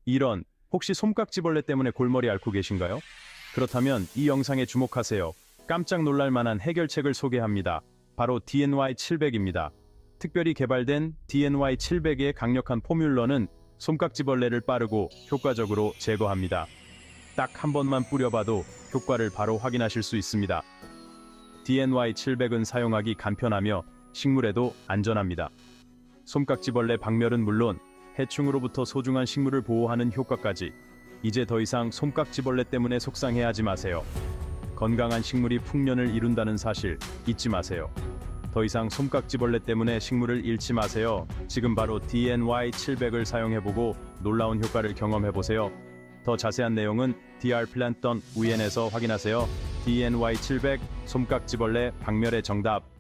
이런, 혹시 솜깍지벌레 때문에 골머리 앓고 계신가요? 그렇다면 이 영상에 주목하세요. 깜짝 놀랄 만한 해결책을 소개합니다. 바로 DNY700입니다. 특별히 개발된 DNY700의 강력한 포뮬러는 솜깍지벌레를 빠르고 효과적으로 제거합니다. 딱 한 번만 뿌려봐도 효과를 바로 확인하실 수 있습니다. DNY700은 사용하기 간편하며 식물에도 안전합니다. 솜깍지벌레 박멸은 물론 해충으로부터 소중한 식물을 보호하는 효과까지, 이제 더 이상 솜깍지벌레 때문에 속상해하지 마세요. 건강한 식물이 풍년을 이룬다는 사실 잊지 마세요. 더 이상 솜깍지벌레 때문에 식물을 잃지 마세요. 지금 바로 DNY700을 사용해보고 놀라운 효과를 경험해보세요. 더 자세한 내용은 drplant.un에서 확인하세요. DNY700 솜깍지벌레 박멸의 정답.